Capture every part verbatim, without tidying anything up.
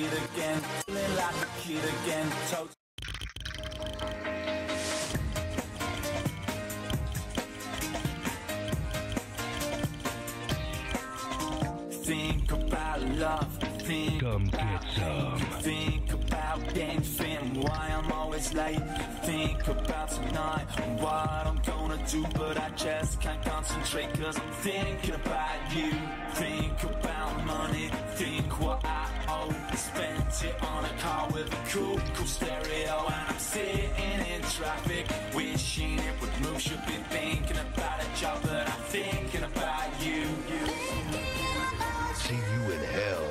kid again, feeling like a kid again, total. Think about love, think Come about get some. hate. Think about getting fit and why I'm always late. Think about tonight and what I'm gonna do, but I just can't concentrate cause I'm thinking about you. Think about money, think what I owe. Spent it on a car with a cool, cool stereo, and I'm sitting in traffic wishing it would move. Should be thinking about a job, but I'm thinking about you, you. See you in hell.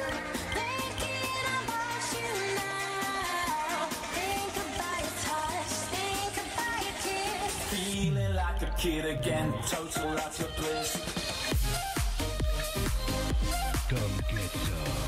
Feeling like a kid again, total utter bliss. Come get some.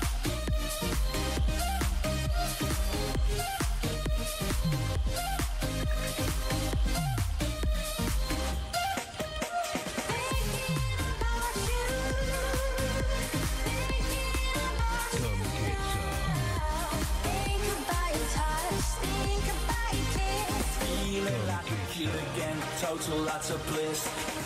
Again, total utter bliss.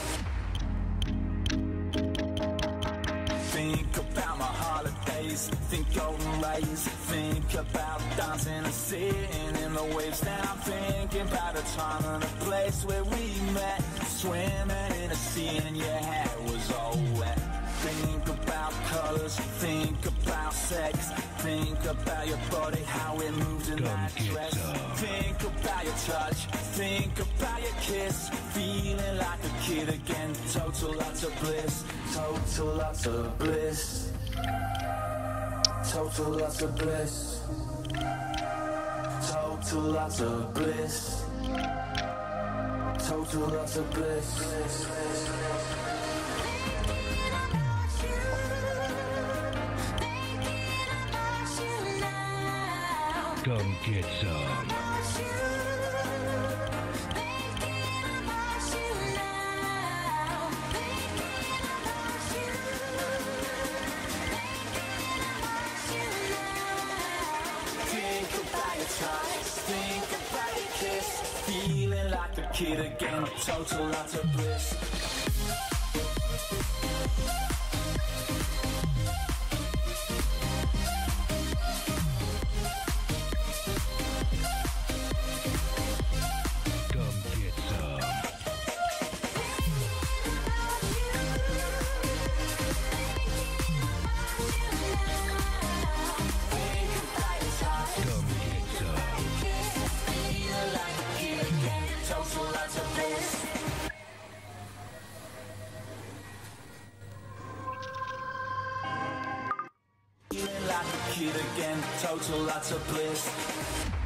Think about my holidays, think golden rays. Think about dancing and sitting in the waves. Then I'm thinking about a time and a place where we met, swimming in a sea and your hair was all wet. Think about colors, think about sex. Think about your body, how it moves in Come that get dress. some. Think about your touch, think about your kiss. Feeling like a kid again, total utter bliss. Total utter bliss. Total utter bliss. Total utter bliss. Total utter bliss. Come get some. Think about your touch, think about your kiss. Feeling like a kid again, total utter bliss. Come get some. Come get some. Feeling like a kid again, total utter bliss. Feeling like a kid again, total utter bliss.